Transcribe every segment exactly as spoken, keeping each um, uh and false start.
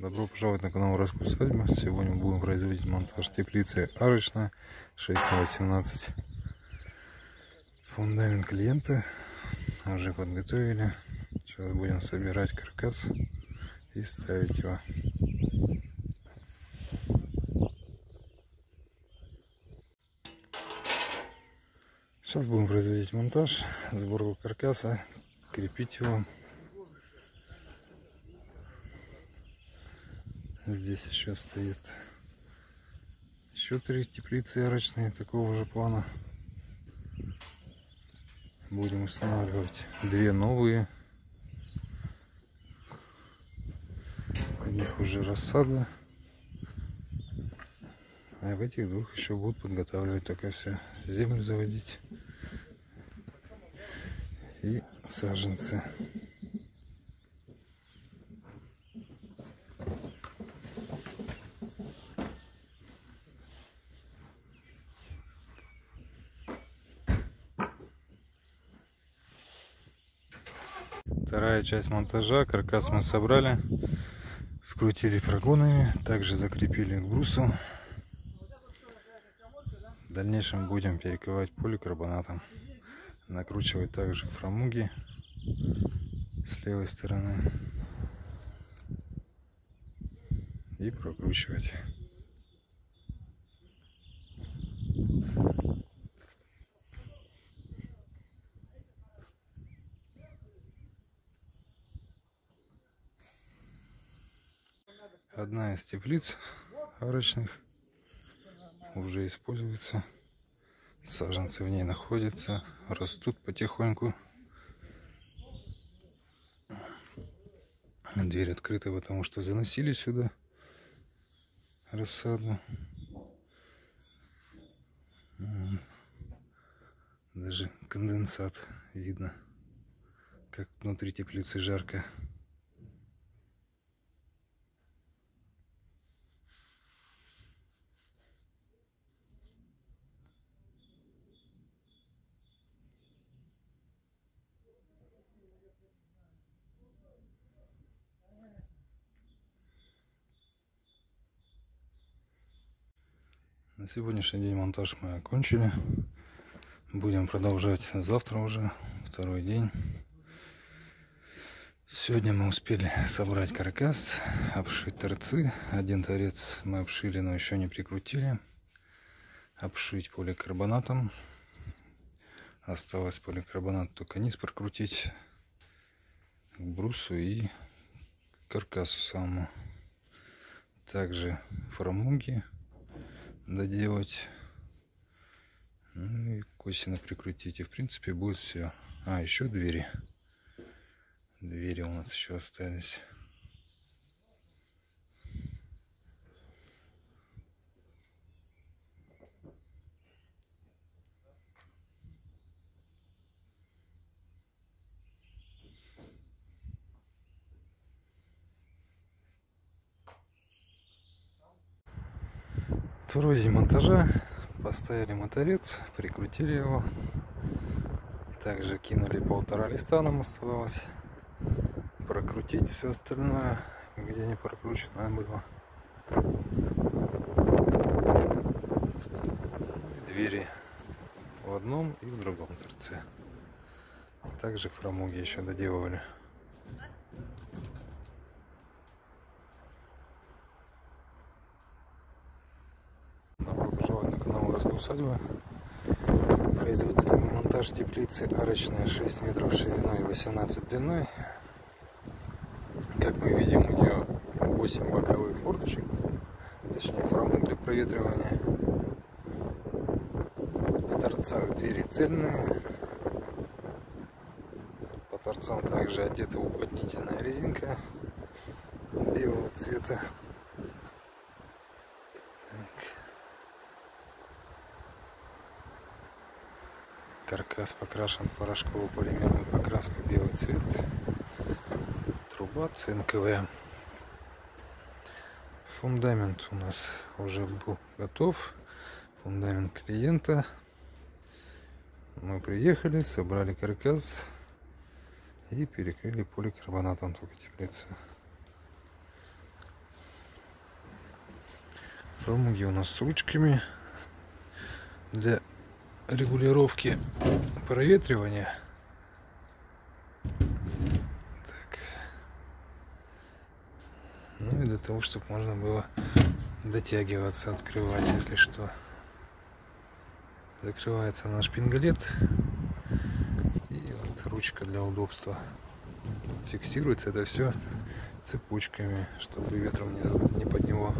Добро пожаловать на канал Уральская усадьба. Сегодня будем производить монтаж теплицы арочная шесть на восемнадцать. Фундамент клиента уже подготовили. Сейчас будем собирать каркас и ставить его. Сейчас будем производить монтаж, сборку каркаса, крепить его. Здесь еще стоит еще три теплицы арочные такого же плана. Будем устанавливать две новые. У них уже рассада. А в этих двух еще будут подготавливать только все. Землю заводить и саженцы. Вторая часть монтажа. Каркас мы собрали, скрутили прогонами, также закрепили к брусу. В дальнейшем будем перекрывать поликарбонатом, накручивать также фрамуги с левой стороны и прокручивать. Одна из теплиц арочных уже используется. Саженцы в ней находятся, растут потихоньку. Дверь открыта, потому что заносили сюда рассаду. Даже конденсат видно, как внутри теплицы жарко. На сегодняшний день монтаж мы окончили. Будем продолжать завтра уже, второй день. Сегодня мы успели собрать каркас, обшить торцы. Один торец мы обшили, но еще не прикрутили. Обшить поликарбонатом. Осталось поликарбонат только низ прокрутить к брусу и к каркасу самому. Также фрамуги доделать, ну и косвенно прикрутить, и в принципе будет все. А еще двери двери у нас еще остались. Второй день монтажа. Поставили моторец, прикрутили его. Также кинули полтора листа, нам оставалось прокрутить все остальное, где не прокручено было. Двери в одном и в другом торце. Также фрамуги еще доделывали. На канал Уральская усадьба. Производительный монтаж теплицы арочная шесть метров шириной и восемнадцать длиной. Как мы видим, у нее восемь боковых форточек, точнее фрамуг для проветривания. В торцах двери цельные. По торцам также одета уплотнительная резинка белого цвета. Каркас покрашен порошковой полимерной покраской белый цвет. Труба цинковая. Фундамент у нас уже был готов. Фундамент клиента. Мы приехали, собрали каркас и перекрыли поликарбонатом только теплицы. Фрамуги у нас с ручками для регулировки проветривания. Так. Ну и для того, чтобы можно было дотягиваться, открывать, если что. Закрывается наш шпингалет. И вот ручка для удобства. Фиксируется это все цепочками, чтобы ветром не, не под него.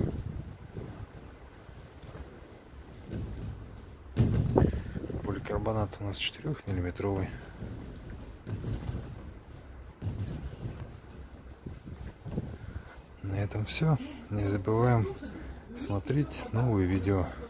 Поликарбонат у нас четырёхмиллиметровый. На этом все. Не забываем смотреть новые видео.